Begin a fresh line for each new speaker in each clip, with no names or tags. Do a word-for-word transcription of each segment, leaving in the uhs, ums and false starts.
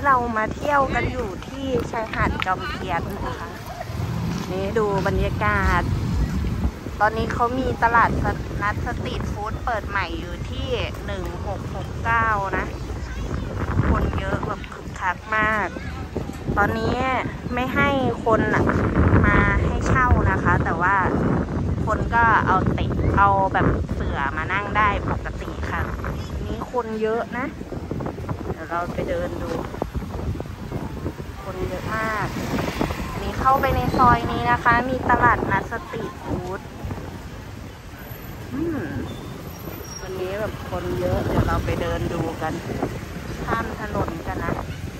เรามาเที่ยวกันอยู่ที่ชายหาดจอมเทียนนะคะนี่ดูบรรยากาศตอนนี้เขามีตลาดนัดสตรีทฟู้ดเปิดใหม่อยู่ที่หนึ่งหกหกเก้านะคนเยอะแบบคึกคักมากตอนนี้ไม่ให้คนมาให้เช่านะคะแต่ว่าคนก็เอาติดเอาแบบเสื่อมานั่งได้ปกติค่ะนี้คนเยอะนะเดี๋ยวเราไปเดินดูคนเยอะมากอันนี้เข้าไปในซอยนี้นะคะมีตลาดนัดสตรีทฟู้ดอืมวันนี้แบบคนเยอะเดี๋ยวเราไปเดินดูกันข้ามถนนกันนะ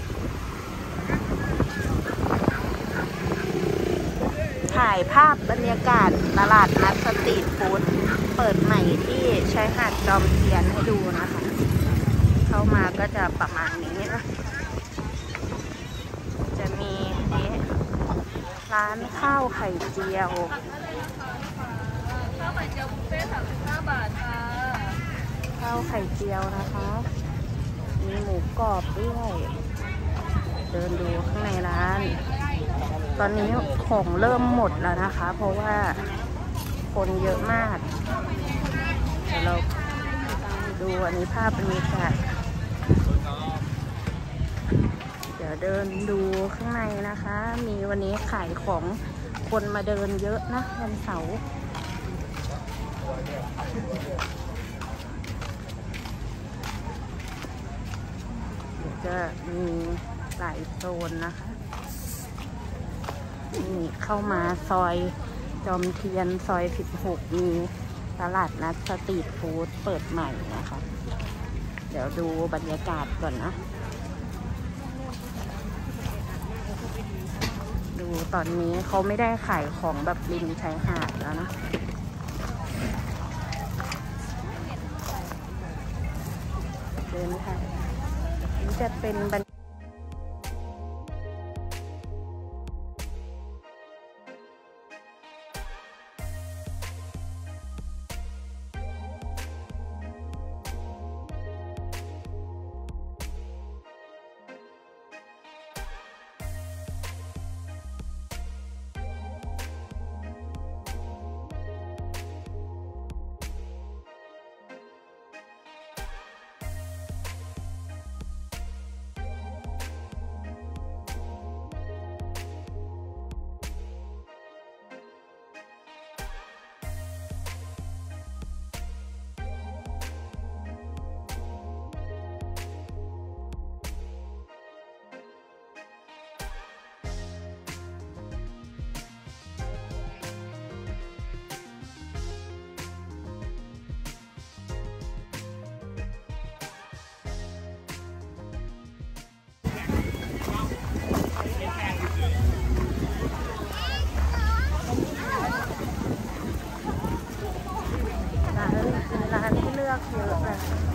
ถ่ายภาพบรรยากาศตลาดนัดสตรีทฟู้ดเปิดใหม่ที่ชายหาดจอมเทียนให้ดูนะคะเข้ามาก็จะประมาณนี้นะจะมีนี้ร้านข้าวไข่เจียว
ข้าวไข่เจียวบุฟเฟ่ต์สามสิบห้าบาทค่ะ
ข้าวไข่เจียวนะคะมีหมูกรอบด้วยเดินดูข้างในร้านตอนนี้ของเริ่มหมดแล้วนะคะเพราะว่าคนเยอะมากเดี๋ยวเราดูอันนี้ภาพบรรยากาศเดี๋ยวเดินดูข้างในนะคะมีวันนี้ขายของคนมาเดินเยอะนะวันเสาร์จะมีหลายโซนนะคะนี่เข้ามาซอยจอมเทียนซอยสิบหกมีตลาดนัดสตรีทฟู้ดเปิดใหม่นะคะเดี๋ยวดูบรรยากาศก่อนนะดูตอนนี้เขาไม่ได้ขายของแบบริมชายหาดแล้วนะเดินค่ะนี่จะเป็นบรรเยอะเลย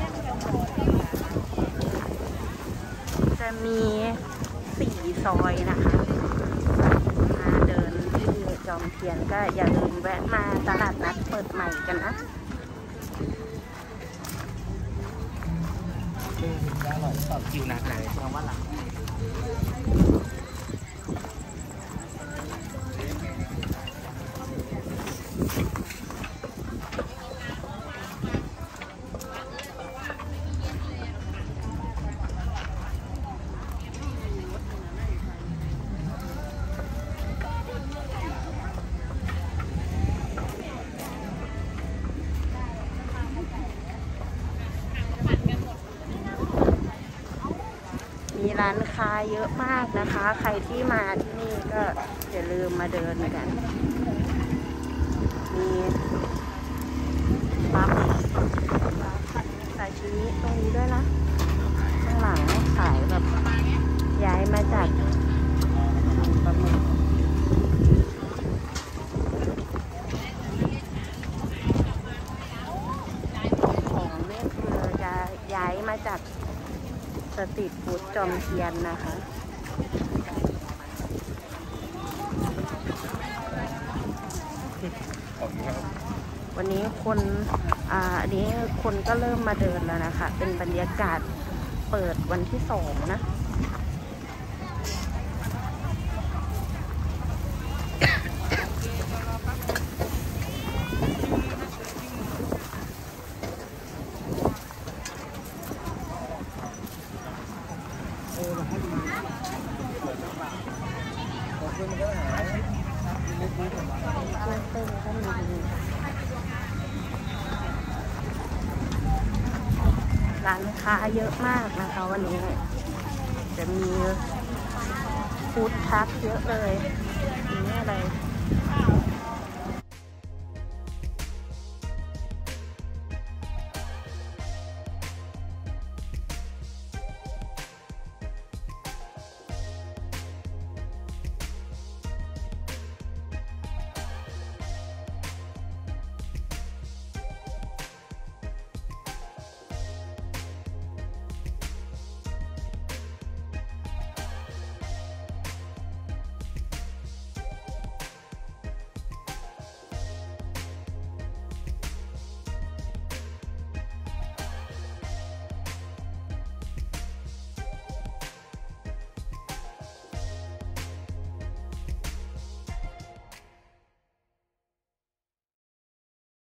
จะมีสี่ซอยนะคะมาเดินที่จอมเทียนก็อย่าลืมแวะมาตลาดนัดเปิดใหม่กันนะ
อร่อยตอบคิวนัดไหนคำว่าหลัง
มีร้านค้าเยอะมากนะคะใครที่มาที่นี่ก็อย่าลืมมาเดินกันมีปลาหมึกซาชิมิตรงนี้ด้วยนะข้างหลังขายแบบย้ายมาจากปลาหมึกของเนี่ยคือจะย้ายมาจากสตรีทฟู้ดจอมเทียนนะคะวันนี้คนอ่าอันนี้คนก็เริ่มมาเดินแล้วนะคะเป็นบรรยากาศเปิดวันที่สองนะเครื่องเต้นก็มีร้านค้าเยอะมากนะคะวันนี้จะมีฟู้ดทรัคเยอะเลยนี่อะไร